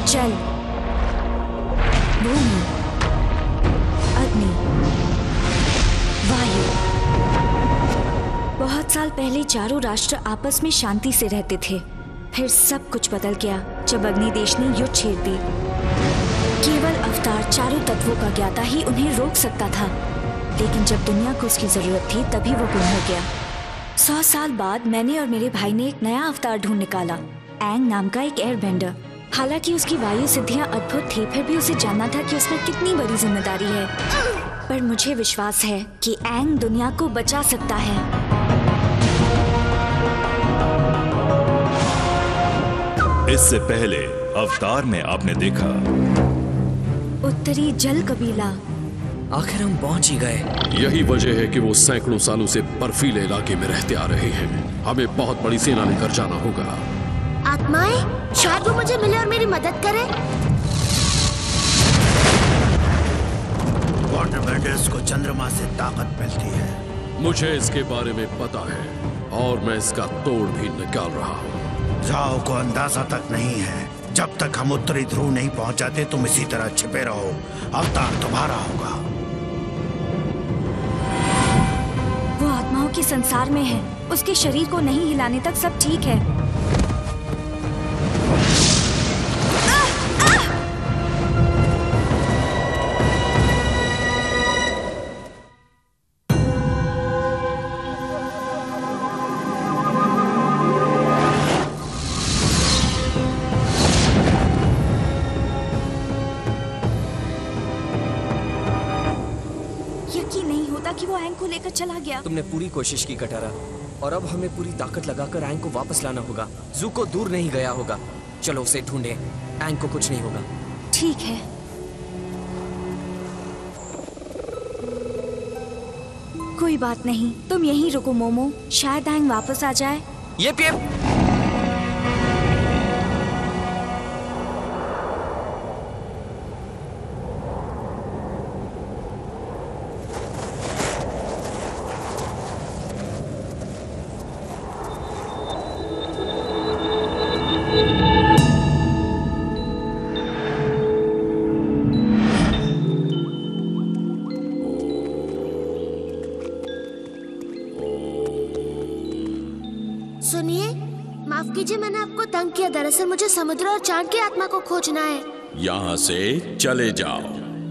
जल, भूमि, अग्नि, वायु। बहुत साल पहले चारों राष्ट्र आपस में शांति से रहते थे। फिर सब कुछ बदल गया जब अग्निदेश ने युद्ध छेड़ दी। केवल अवतार चारों तत्वों का ज्ञाता ही उन्हें रोक सकता था, लेकिन जब दुनिया को उसकी जरूरत थी तभी वो गुम हो गया। 100 साल बाद मैंने और मेरे भाई ने एक नया अवतार ढूंढ निकाला, एंग नाम का एक एयरबेंडर। हालांकि उसकी वायु सिद्धियां अद्भुत थी, फिर भी उसे जानना था कि उसमें कितनी बड़ी जिम्मेदारी है। पर मुझे विश्वास है कि एंग दुनिया को बचा सकता है। इससे पहले अवतार में आपने देखा उत्तरी जल कबीला। आखिर हम पहुंच ही गए। यही वजह है कि वो सैकड़ों सालों से बर्फीले इलाके में रहते आ रहे हैं। हमें बहुत बड़ी सेना लेकर जाना होगा। आत्माएं, शायद वो मुझे मिले और मेरी मदद करे। वाटर बेंडर्स को चंद्रमा से ताकत मिलती है। मुझे इसके बारे में पता है और मैं इसका तोड़ भी निकाल रहा हूँ। जाओ को अंदाजा तक नहीं है। जब तक हम उत्तरी ध्रुव नहीं पहुंच जाते तुम इसी तरह छिपे रहो। अवतार तुम्हारा होगा। वो आत्माओं के संसार में है। उसके शरीर को नहीं हिलाने तक सब ठीक है। कि वो एंग को लेकर चला गया। तुमने पूरी कोशिश की कटारा, और अब हमें पूरी ताकत लगाकर एंग को वापस लाना होगा। ज़ूको दूर नहीं गया होगा। चलो उसे ढूंढें। एंग को कुछ नहीं होगा। ठीक है। कोई बात नहीं, तुम यहीं रुको मोमो, शायद एंग वापस आ जाए। ये सुनिए, माफ कीजिए मैंने आपको तंग किया। दरअसल मुझे समुद्र और चांद की आत्मा को खोजना है। यहाँ से चले जाओ।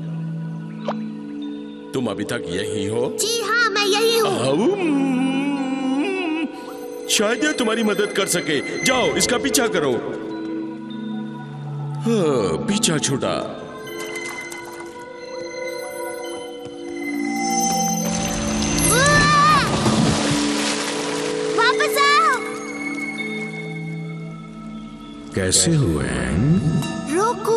तुम अभी तक यही हो? जी हाँ, मैं यही हूँ। शायद यह तुम्हारी मदद कर सके। जाओ इसका पीछा करो। हाँ, पीछा छूटा। कैसे हुए? रोकू।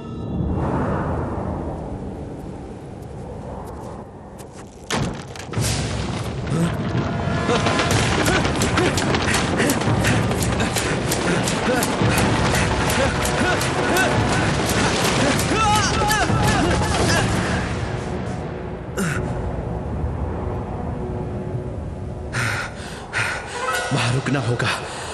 वहां रुकना होगा।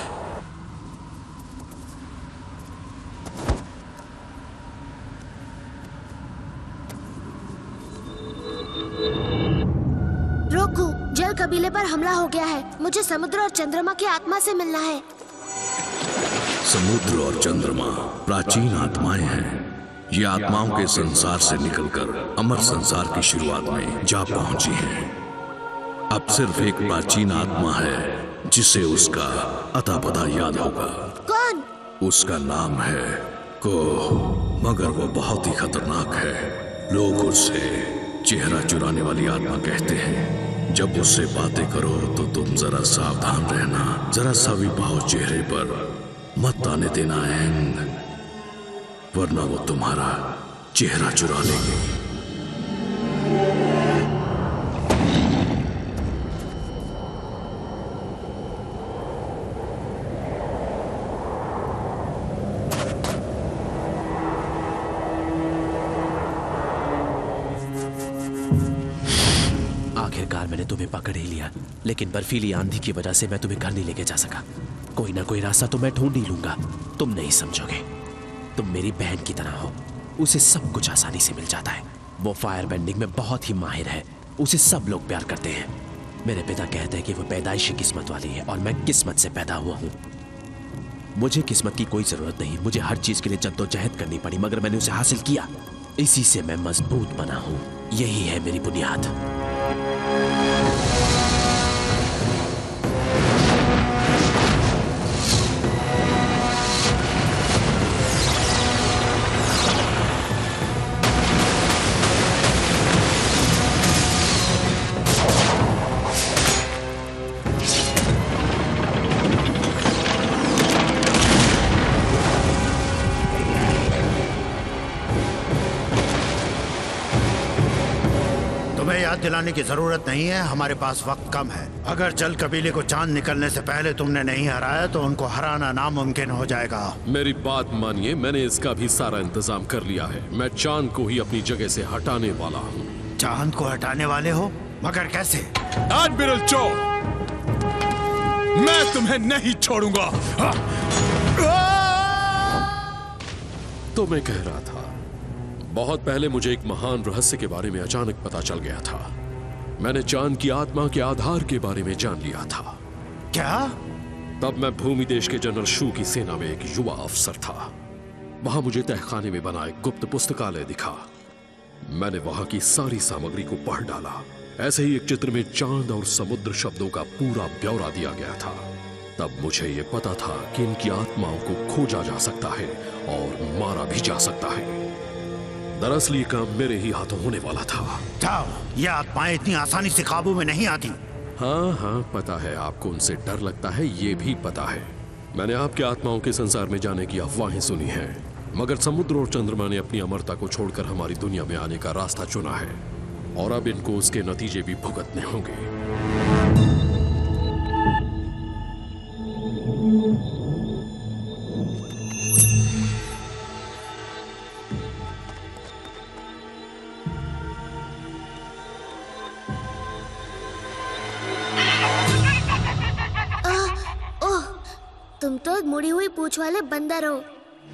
कबीले पर हमला हो गया है। मुझे समुद्र और चंद्रमा की आत्मा से मिलना है। समुद्र और चंद्रमा प्राचीन आत्माएं हैं। ये आत्माओं के संसार से निकलकर अमर संसार की शुरुआत में जा पहुंची हैं। अब सिर्फ एक प्राचीन आत्मा है जिसे उसका अता पता याद होगा। कौन? उसका नाम है को, मगर वो बहुत ही खतरनाक है। लोग उसे चेहरा चुराने वाली आत्मा कहते हैं। जब उससे बातें करो तो तुम जरा सावधान रहना। जरा सा भी भाव चेहरे पर मत आने देना एंग, वरना वो तुम्हारा चेहरा चुरा लेंगे। आखिरकार मैंने तुम्हें पकड़ ही लिया, लेकिन बर्फीली आंधी की वजह से मैं तुम्हें घर नहीं लेके जा सका। कोई ना कोई रास्ता तो मैं ढूंढ ही लूंगा, तुम नहीं समझोगे। तुम मेरी बहन की तरह हो। उसे सब कुछ आसानी से मिल जाता है। वो फायर बेंडिंग में बहुत ही माहिर है। उसे सब लोग प्यार करते हैं। मेरे पिता कहते हैं कि वो पैदाइशी किस्मत वाली है और मैं किस्मत से पैदा हुआ हूँ। मुझे किस्मत की कोई जरूरत नहीं। मुझे हर चीज के लिए जद्दोजहद करनी पड़ी, मगर मैंने उसे हासिल किया। इसी से मैं मजबूत बना हूँ। यही है मेरी बुनियाद। दिलाने की जरूरत नहीं है, हमारे पास वक्त कम है। अगर जल कबीले को चांद निकलने से पहले तुमने नहीं हराया तो उनको हराना नामुमकिन हो जाएगा। मेरी बात मानिए, मैंने इसका भी सारा इंतजाम कर लिया है। मैं चांद को ही अपनी जगह से हटाने वाला हूँ। चांद को हटाने वाले हो? मगर कैसे? एडमिरल चो, मैं तुम्हें नहीं छोड़ूंगा। तो मैं कह रहा था, बहुत पहले मुझे एक महान रहस्य के बारे में अचानक पता चल गया था। मैंने चांद की आत्मा के आधार के बारे में जान लिया था। क्या? तब मैं भूमि देश के जनरल शू की सेना में एक युवा अफसर था। वहां मुझे तहखाने में बना एक गुप्त पुस्तकालय दिखा। मैंने वहां की सारी सामग्री को पढ़ डाला। ऐसे ही एक चित्र में चांद और समुद्र शब्दों का पूरा ब्यौरा दिया गया था। तब मुझे यह पता था कि इनकी आत्माओं को खोजा जा सकता है और मारा भी जा सकता है। दरअसल ये काम मेरे ही हाथों होने वाला था। जाओ, ये आत्माएं इतनी आसानी से काबू में नहीं आती। हाँ, पता है आपको उनसे डर लगता है, ये भी पता है। मैंने आपके आत्माओं के संसार में जाने की अफवाहें सुनी हैं, मगर समुद्र और चंद्रमा ने अपनी अमरता को छोड़कर हमारी दुनिया में आने का रास्ता चुना है और अब इनको उसके नतीजे भी भुगतने होंगे। तुम तो मुड़ी हुई पूंछ वाले बंदर हो।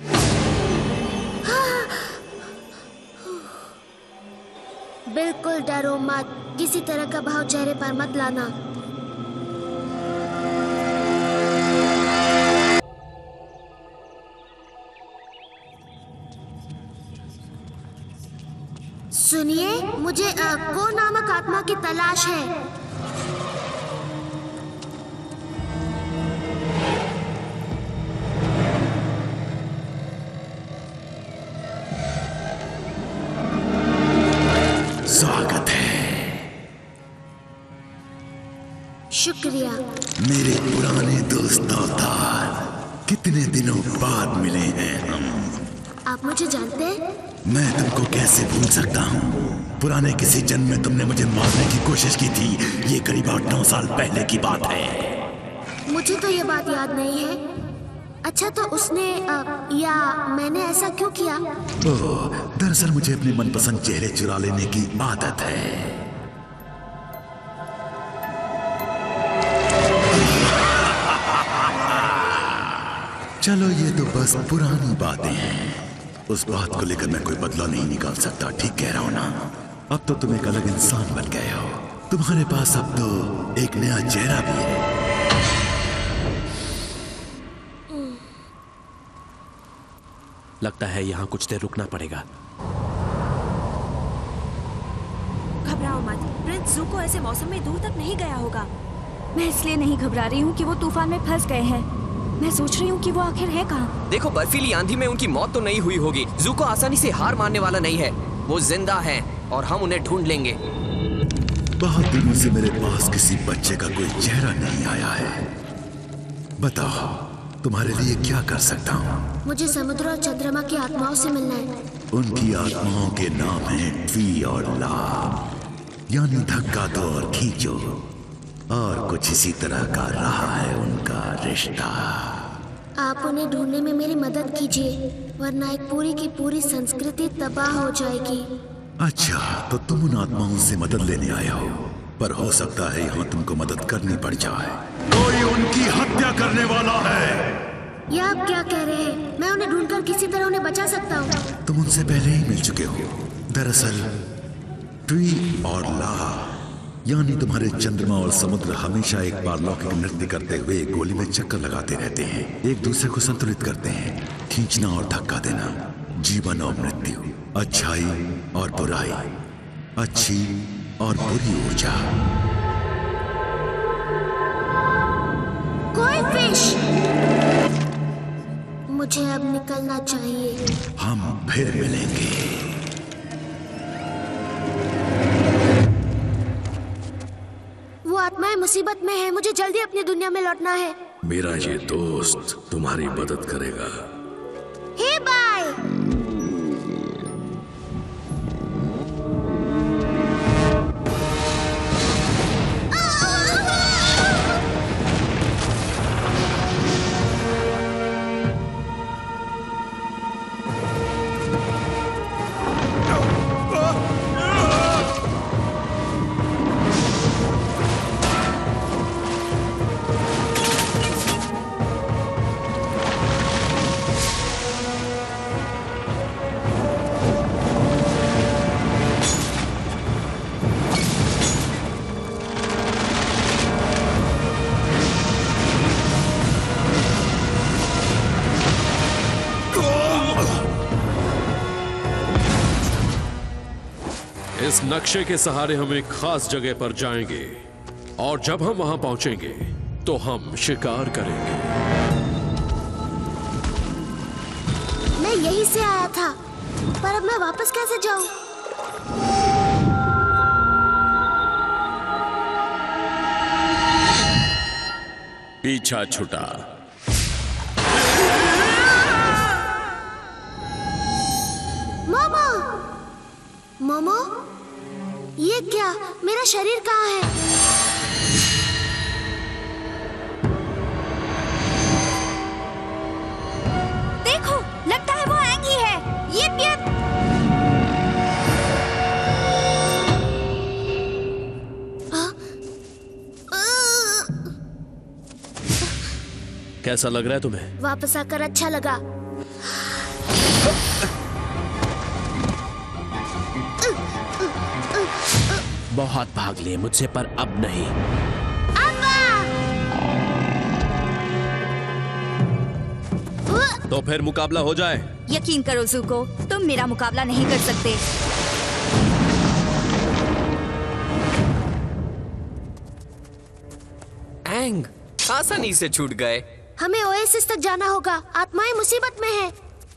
बिल्कुल डरो मत, किसी तरह का भाव चेहरे पर मत लाना। सुनिए, मुझे को नामक आत्मा की तलाश है। स्वागत है। शुक्रिया। मेरे पुराने दोस्त अवतार, कितने दिनों बाद मिले हैं हम। आप मुझे जानते हैं? मैं तुमको कैसे भूल सकता हूँ। पुराने किसी जन्म में तुमने मुझे मारने की कोशिश की थी। ये करीब 8-9 साल पहले की बात है। मुझे तो ये बात याद नहीं है। अच्छा, तो उसने या मैंने ऐसा क्यों किया? ओह, दरअसल मुझे अपने मनपसंद चेहरे चुरा लेने की आदत है। चलो, ये तो बस पुरानी बातें हैं। उस बात को लेकर मैं कोई बदला नहीं निकाल सकता। ठीक कह रहा हूं ना? अब तो तुम एक अलग इंसान बन गए हो। तुम्हारे पास अब तो एक नया चेहरा भी है। लगता है यहाँ कुछ देर रुकना पड़ेगा। घबराओ मत, प्रिंस जू को ऐसे मौसम में दूर तक नहीं गया होगा। मैं इसलिए नहीं घबरा रही हूँ कि वो तूफान में फंस गए हैं। मैं सोच रही हूँ कि वो आखिर है कहाँ। देखो, बर्फीली आंधी में उनकी मौत तो नहीं हुई होगी। जू को आसानी से हार मानने वाला नहीं है। वो जिंदा हैं और हम उन्हें ढूंढ लेंगे। बहुत दिनों से मेरे पास किसी बच्चे का कोई चेहरा नहीं आया है। बताओ, तुम्हारे लिए क्या कर सकता हूँ? मुझे समुद्र और चंद्रमा की आत्माओं से मिलना है। उनकी आत्माओं के नाम है ट्वी और ला, यानी धक्का दो और खींचो। और कुछ इसी तरह का रहा है उनका रिश्ता। आप उन्हें ढूंढने में मेरी मदद कीजिए, वरना एक पूरी की पूरी संस्कृति तबाह हो जाएगी। अच्छा, तो तुम उन आत्माओं से मदद लेने आए हो, पर हो सकता है यहाँ तुमको मदद करनी पड़ जाए। कोई उनकी हत्या करने वाला है। ये आप क्या कह रहे हैं? मैं उन्हें ढूंढकर किसी तरह उन्हें बचा सकता हूँ। तुम उनसे पहले ही मिल चुके हो। दरअसल ट्वी और ला यानी तुम्हारे चंद्रमा और समुद्र हमेशा एक बार लौकिक नृत्य करते हुए गोली में चक्कर लगाते रहते हैं, एक दूसरे को संतुलित करते हैं। खींचना और धक्का देना, जीवन और मृत्यु, अच्छाई और बुराई, अच्छी और बुरी ऊर्जा। कोई फिश, मुझे अब निकलना चाहिए। हम फिर मिलेंगे। वो आत्माएं मुसीबत में है, मुझे जल्दी अपनी दुनिया में लौटना है। मेरा ये दोस्त तुम्हारी मदद करेगा। Hey bye. इस नक्शे के सहारे हम एक खास जगह पर जाएंगे और जब हम वहां पहुंचेंगे तो हम शिकार करेंगे। मैं यहीं से आया था, पर अब मैं वापस कैसे जाऊं? पीछा छुटा। मोमो, मोमो, ये क्या? मेरा शरीर कहाँ है? देखो, लगता है वो एंग ही है। ये कैसा लग रहा है तुम्हें? वापस आकर अच्छा लगा। बहुत भाग लिए मुझसे, पर अब नहीं। तो फिर मुकाबला हो जाए। यकीन करो ज़ुको, तुम मेरा मुकाबला नहीं कर सकते। एंग आसानी से छूट गए। हमें ओएसिस तक जाना होगा, आत्माएं मुसीबत में हैं।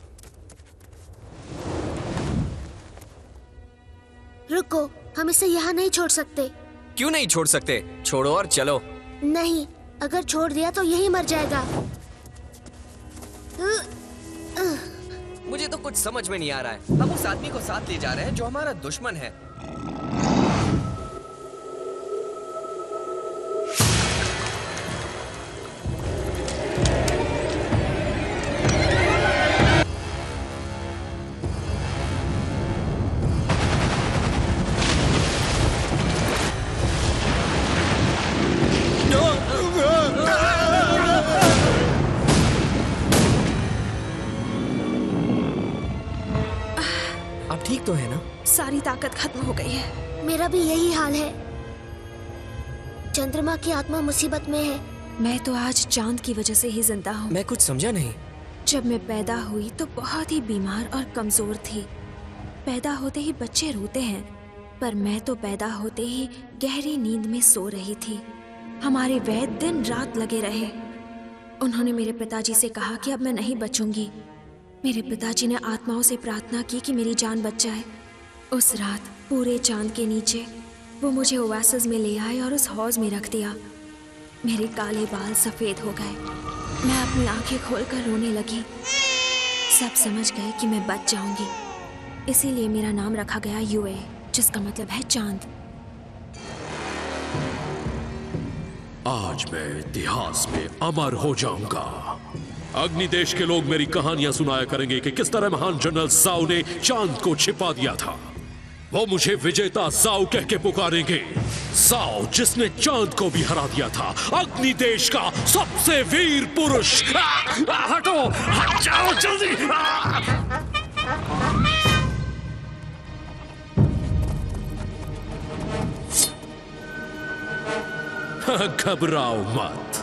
रुको, हम इसे यहाँ नहीं छोड़ सकते। क्यों नहीं छोड़ सकते? छोड़ो और चलो। नहीं, अगर छोड़ दिया तो यही मर जाएगा। मुझे तो कुछ समझ में नहीं आ रहा है। हम उस आदमी को साथ ले जा रहे हैं जो हमारा दुश्मन है। ठीक तो है ना? सारी ताकत खत्म हो गई है। मेरा भी यही हाल है। चंद्रमा की आत्मा मुसीबत में है। मैं तो आज चांद की वजह से ही जिंदा हूँ। मैं कुछ समझा नहीं। जब मैं पैदा हुई तो बहुत ही बीमार और कमजोर थी। पैदा होते ही बच्चे रोते हैं, पर मैं तो पैदा होते ही गहरी नींद में सो रही थी। हमारे वैद्य दिन रात लगे रहे। उन्होंने मेरे पिताजी से कहा कि अब मैं नहीं बचूंगी। मेरे पिताजी ने आत्माओं से प्रार्थना की कि मेरी जान बच जाए। उस रात पूरे चांद के नीचे वो मुझे ओएसिस में ले आए और उस हौज में रख दिया। मेरे काले बाल सफेद हो गए। मैं अपनी आंखें खोलकर रोने लगी। सब समझ गए कि मैं बच जाऊंगी, इसीलिए मेरा नाम रखा गया यूए, जिसका मतलब है चांद। आज मैं इतिहास में अमर हो जाऊंगा। अग्निदेश के लोग मेरी कहानियां सुनाया करेंगे कि किस तरह महान जनरल साउ ने चांद को छिपा दिया था। वो मुझे विजेता जाओ कह के पुकारेंगे। जाओ जिसने चांद को भी हरा दिया था, अग्नि देश का सबसे वीर पुरुष। हटो, हट जाओ जल्दी। घबराओ मत।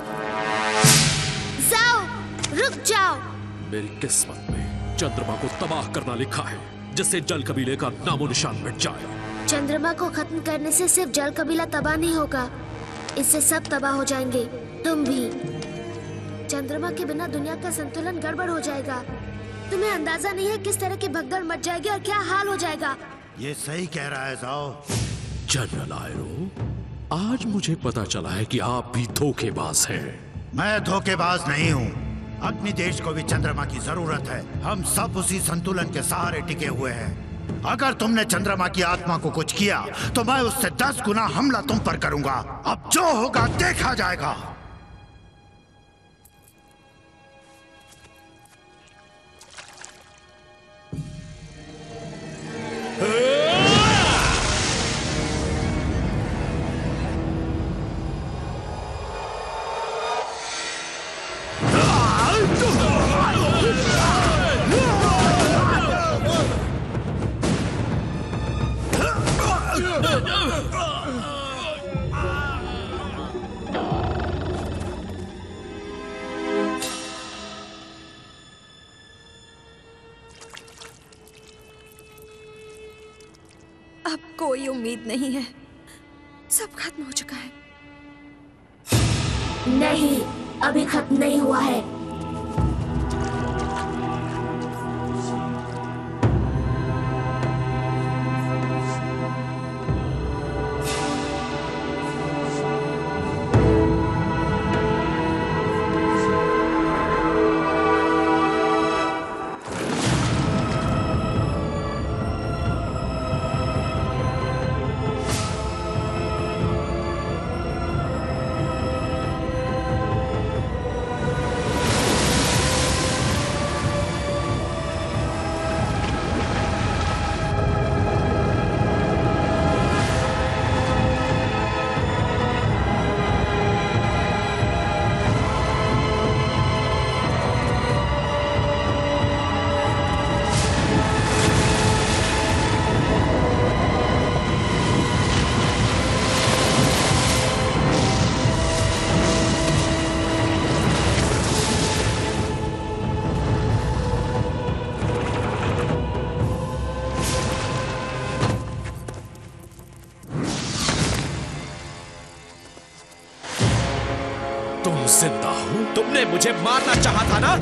जाओ, रुक जाओ। मेरी किस्मत में चंद्रमा को तबाह करना लिखा है, जिससे जल कबीले का नामो निशान मिट जाए। चंद्रमा को खत्म करने से सिर्फ जल कबीला तबाह नहीं होगा, इससे सब तबाह हो जाएंगे, तुम भी। चंद्रमा के बिना दुनिया का संतुलन गड़बड़ हो जाएगा। तुम्हें अंदाजा नहीं है किस तरह की भगदड़ मच जाएगी और क्या हाल हो जाएगा। ये सही कह रहा है जाओ। जनरल आयरो, आज मुझे पता चला है कि आप भी धोखेबाज हैं। मैं धोखेबाज नहीं हूँ। अग्नि देश को भी चंद्रमा की जरूरत है। हम सब उसी संतुलन के सहारे टिके हुए हैं। अगर तुमने चंद्रमा की आत्मा को कुछ किया तो मैं उससे 10 गुना हमला तुम पर करूंगा। अब जो होगा देखा जाएगा। अब कोई उम्मीद नहीं है, सब खत्म हो चुका है। नहीं, अभी खत्म नहीं हुआ है। जिंदा हूं? तुमने मुझे मारना चाहा था ना?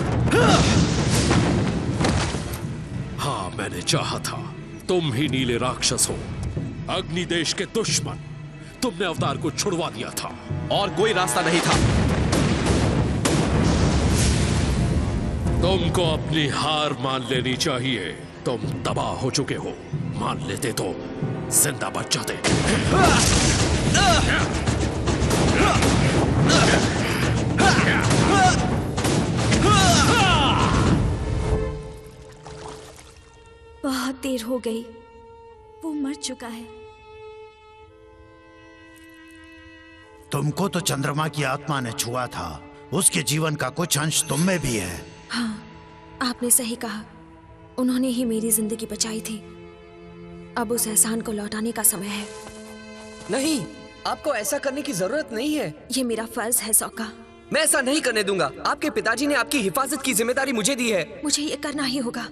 हाँ, मैंने चाहा था। तुम ही नीले राक्षस हो, अग्नि देश के दुश्मन। तुमने अवतार को छुड़वा दिया था और कोई रास्ता नहीं था। तुमको अपनी हार मान लेनी चाहिए। तुम तबाह हो चुके हो। मान लेते तो जिंदा बच जाते। बहुत देर हो गई, वो मर चुका है। तुमको तो चंद्रमा की आत्मा ने छुआ था। उसके जीवन का कुछ अंश तुम में भी है। हाँ, आपने सही कहा। उन्होंने ही मेरी जिंदगी बचाई थी। अब उस एहसान को लौटाने का समय है। नहीं, आपको ऐसा करने की जरूरत नहीं है। ये मेरा फर्ज है सौका। मैं ऐसा नहीं करने दूंगा। आपके पिताजी ने आपकी हिफाजत की जिम्मेदारी मुझे दी है। मुझे ये करना ही होगा।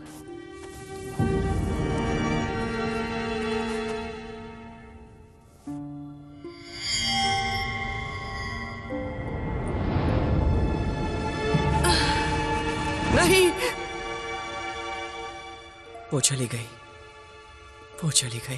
नहीं, वो चली गई, वो चली गई।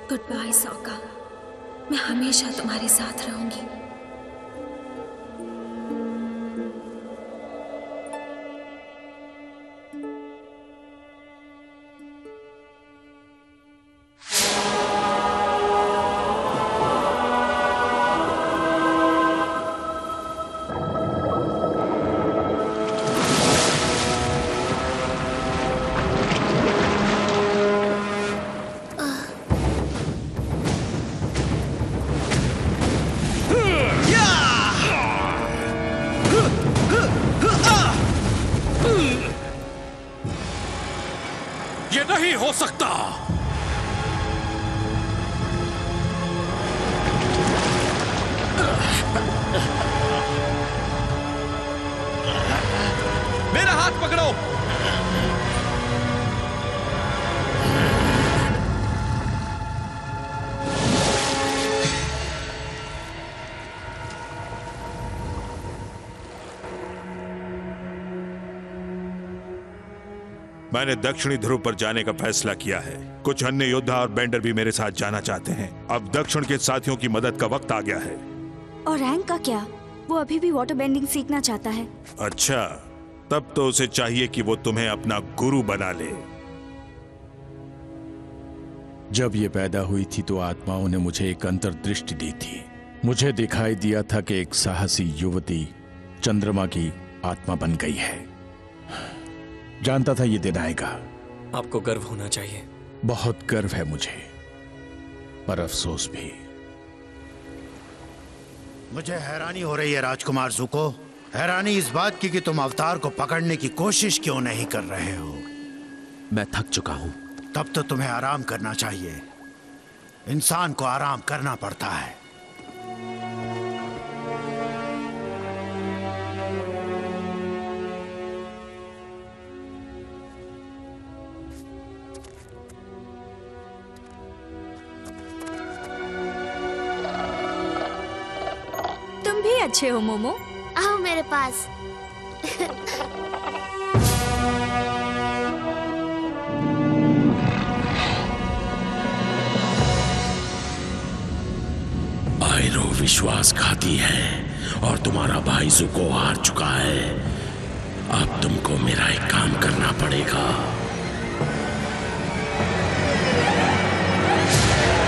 गुड बाय सौका, मैं हमेशा तुम्हारे साथ रहूंगी। ये नहीं हो सकता। मेरा हाथ पकड़ो। मैंने दक्षिणी ध्रुव पर जाने का फैसला किया है। कुछ अन्य योद्धा और बेंडर भी मेरे साथ जाना चाहते हैं। अब दक्षिण के साथियों की मदद का वक्त आ गया है। और रैंक का क्या? वो अभी भी वाटर बेंडिंग सीखना चाहता है। अच्छा, तब तो उसे चाहिए कि वो तुम्हें अपना गुरु बना ले। जब ये पैदा हुई थी तो आत्माओं ने मुझे एक अंतर्दृष्टि दी थी। मुझे दिखाई दिया था कि एक साहसी युवती चंद्रमा की आत्मा बन गई है। जानता था ये दिन आएगा। आपको गर्व होना चाहिए। बहुत गर्व है मुझे, पर अफसोस भी। मुझे हैरानी हो रही है राजकुमार ज़ुको। हैरानी इस बात की कि तुम अवतार को पकड़ने की कोशिश क्यों नहीं कर रहे हो। मैं थक चुका हूं। तब तो तुम्हें आराम करना चाहिए। इंसान को आराम करना पड़ता है। तुम भी अच्छे हो मोमो। आओ मेरे पास। आयरो विश्वासघाती है और तुम्हारा भाई ज़ुको हार चुका है। अब तुमको मेरा एक काम करना पड़ेगा।